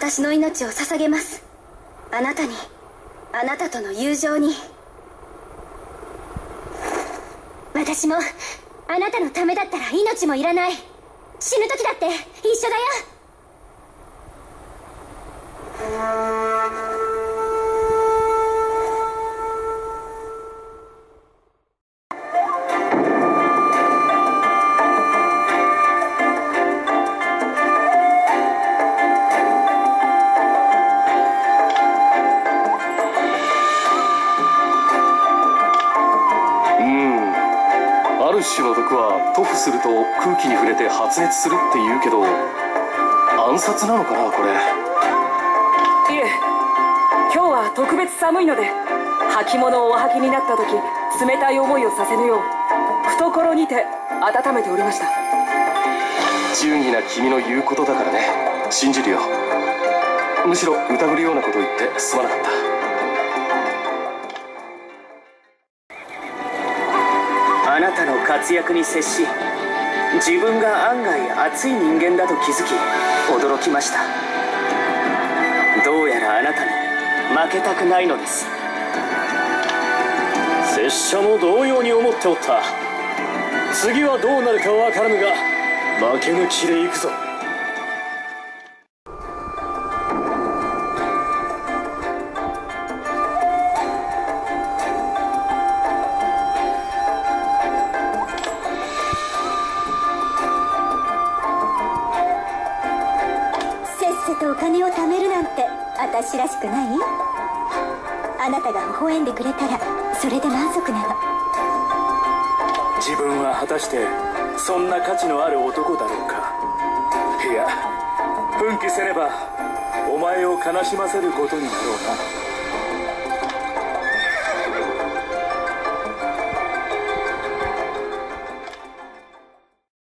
私の命を捧げます。あなたに、あなたとの友情に。私もあなたのためだったら命もいらない。死ぬ時だって一緒だよ。 ある種の毒は塗布すると空気に触れて発熱するって言うけど、暗殺なのかなこれ。 いえ、今日は特別寒いので履物をお履きになった時冷たい思いをさせぬよう懐にて温めておりました。 忠義な君の言うことだからね、信じるよ。むしろ疑るようなことを言ってすまなかった。 あなたの活躍に接し、自分が案外熱い人間だと気づき驚きました。どうやらあなたに負けたくないのです。 拙者も同様に思っておった。次はどうなるか分からぬが負け抜きでいくぞ。 お金を貯めるなんて私らしくない？あなたが微笑んでくれたらそれで満足なの。 自分は果たしてそんな価値のある男だろうか。いや、奮起せねばお前を悲しませることになろうな。